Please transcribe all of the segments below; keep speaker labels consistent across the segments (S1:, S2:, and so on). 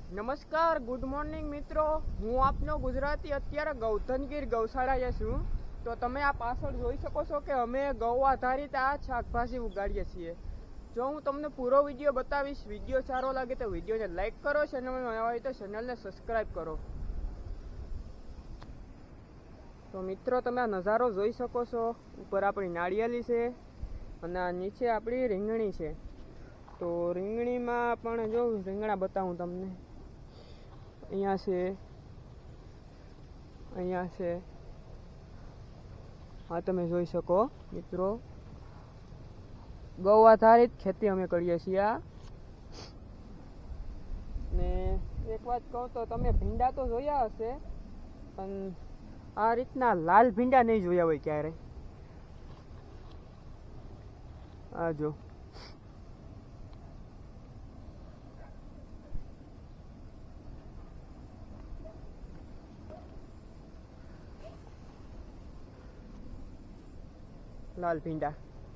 S1: નમસ્કાર, good morning મિત્રો. હું આપનો ગુજરાતી અત્યારે ગૌધનગીર ગૌશાળાએ છું. તો તમે આ પાછળ જોઈ શકો છો કે અમે ગૌ આધારિત આ શાકભાજી ઉગાડીએ છીએ. જો હું તમને પૂરો વિડીયો બતાવીશ. વિડીયો સારો લાગે તો વિડીયોને લાઈક કરો, ચેનલમાં નવા હોય તો ચેનલને સબસ્ક્રાઈબ કરો. તો મિત્રો તમે આ નજારો જોઈ શકો છો. ઉપર આપણી નાળિયેરી છે અને આ નીચે આપણી રીંગણી છે. તો રીંગણીમાં પણ જો રીંગણા બતાવું તમને. અહીંયા છે હા, તમે જોઈ શકો મિત્રો. ગૌ આધારિત ખેતી અમે કરીએ છીએ. ને એક વાત કહું તો તમે ભીંડા તો જોયા હશે, પણ આ રીતના લાલ ભીંડા નહીં જોયા હોય ક્યારે. આ જો લાલ ભીંડા.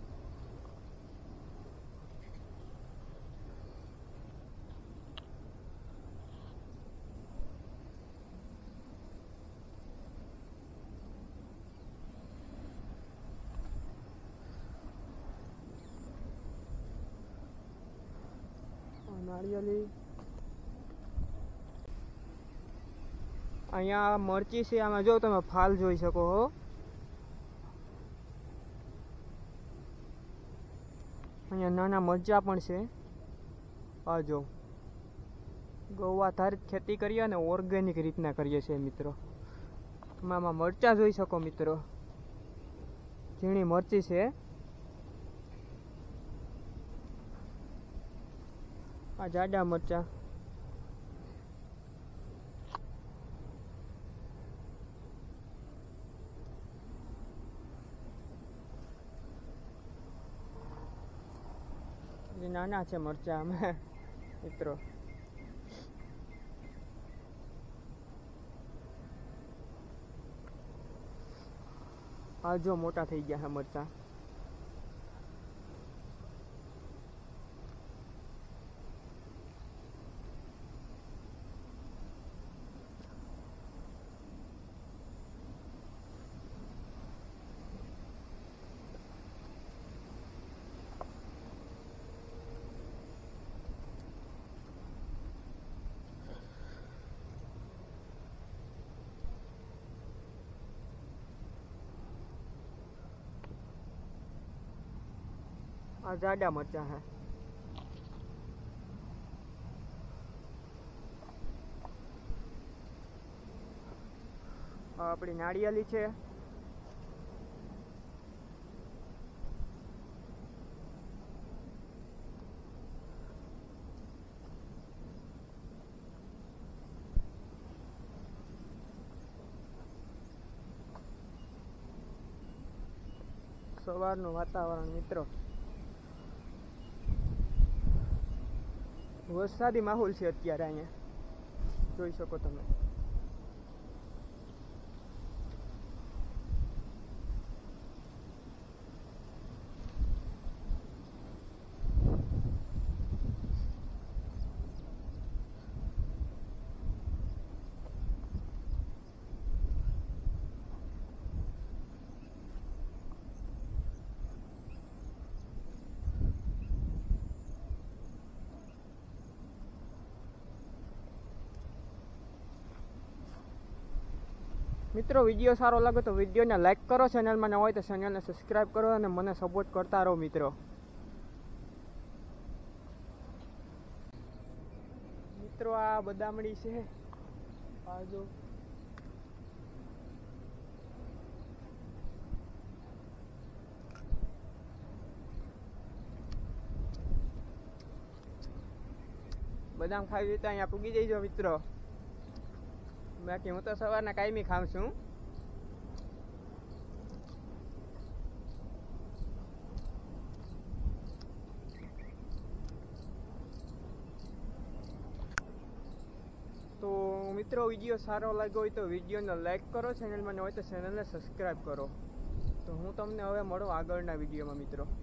S1: નાળિયેરી. અહીંયા મરચી છે. આમાં જો તમે ફાલ જોઈ શકો છો. અહીંયા નાના મરચા પણ છે. આ જો ગૌ આધારિત ખેતી કરીએ અને ઓર્ગેનિક રીતના કરીએ છીએ મિત્રો. તમે આમાં મરચા જોઈ શકો મિત્રો. ઝીણી મરચી છે. આ જાડા મરચા. નાના છે મરચા અમે મિત્રો. આ જો મોટા થઈ ગયા છે મરચા. આ જાડા મરચા હે. આપણી નાળિયેરી છે. સવારનું વાતાવરણ મિત્રો. વરસાદી માહોલ છે અત્યારે. અહીંયા જોઈ શકો તમે. મિત્રો વિડીયો સારો લાગે તો વિડીયોને લાઈક કરો, ચેનલમાં ન હોય તો ચેનલને સબસ્ક્રાઈબ કરો અને મને સપોર્ટ કરતા રહો મિત્રો. મિત્રો આ બદામડી છે. આ જો બદામ ખાવી હોય તો અહીંયા પૂગી જઈજો મિત્રો. બાકી હું તો સવારના કાયમી ખાઉં છું. તો મિત્રો વિડીયો સારો લાગ્યો હોય તો વિડીયોને લાઈક કરો, ચેનલમાં ન હોય તો ચેનલને સબસ્ક્રાઈબ કરો. તો હું તમને હવે મળું આગળના વિડીયોમાં મિત્રો.